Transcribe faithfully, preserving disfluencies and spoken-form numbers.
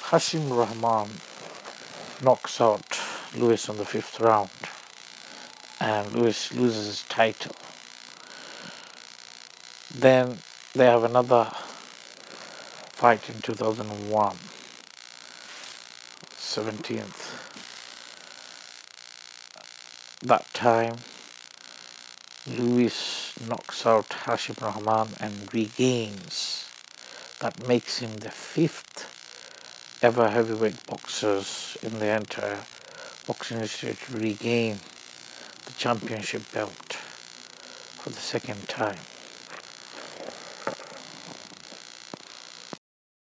Hashim Rahman knocks out Lewis on the fifth round, and Lewis loses his title. Then they have another fight in two thousand one, seventeenth. That time, Lewis knocks out Hashim Rahman and regains. That makes him the fifth ever heavyweight boxers in the entire boxing history to regain the championship belt for the second time.